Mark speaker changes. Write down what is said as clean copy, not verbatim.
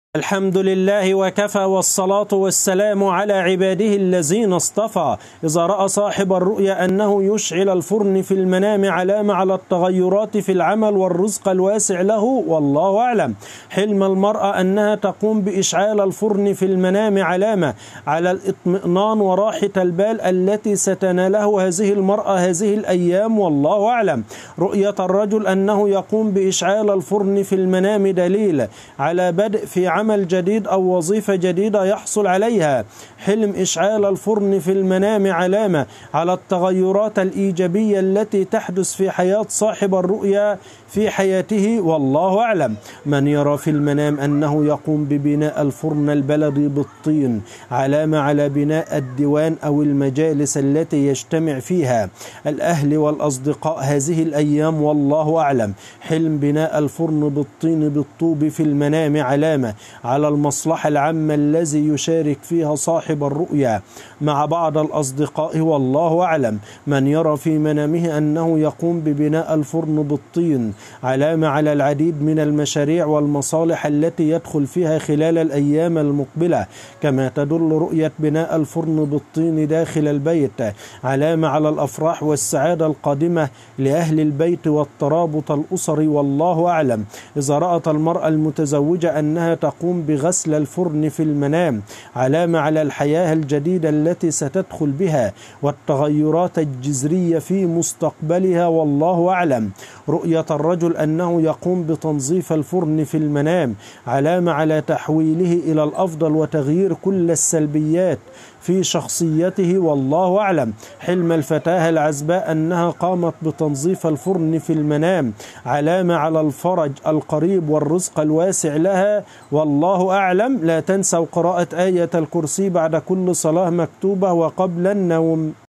Speaker 1: الحمد لله وكفى والصلاة والسلام على عباده الذين اصطفى. إذا رأى صاحب الرؤيا أنه يشعل الفرن في المنام علامة على التغيرات في العمل والرزق الواسع له، والله أعلم. حلم المرأة أنها تقوم بإشعال الفرن في المنام علامة على الاطمئنان وراحة البال التي ستناله هذه المرأة هذه الأيام، والله أعلم. رؤية الرجل أنه يقوم بإشعال الفرن في المنام دليل على بدء في عمل جديد أو وظيفة جديدة يحصل عليها. حلم إشعال الفرن في المنام علامة على التغيرات الإيجابية التي تحدث في حياة صاحب الرؤيا في حياته، والله أعلم. من يرى في المنام أنه يقوم ببناء الفرن البلدي بالطين علامة على بناء الديوان أو المجالس التي يجتمع فيها الأهل والأصدقاء هذه الأيام، والله أعلم. حلم بناء الفرن بالطين بالطوب في المنام علامة على المصلحة العامة الذي يشارك فيها صاحب الرؤيا مع بعض الأصدقاء، والله أعلم. من يرى في منامه أنه يقوم ببناء الفرن بالطين علامة على العديد من المشاريع والمصالح التي يدخل فيها خلال الأيام المقبلة، كما تدل رؤية بناء الفرن بالطين داخل البيت علامة على الأفراح والسعادة القادمة لأهل البيت والترابط الأسري، والله أعلم. إذا رأت المرأة المتزوجة أنها تقوم بغسل الفرن في المنام علامة على الحياة الجديدة التي ستدخل بها والتغيرات الجذرية في مستقبلها، والله أعلم. رؤية الرجل أنه يقوم بتنظيف الفرن في المنام علامة على تحويله إلى الأفضل وتغيير كل السلبيات في شخصيته، والله أعلم. حلم الفتاة العزباء أنها قامت بتنظيف الفرن في المنام علامة على الفرج القريب والرزق الواسع لها، والله أعلم. لا تنسوا قراءة آية الكرسي بعد كل صلاة مكتوبة وقبل النوم.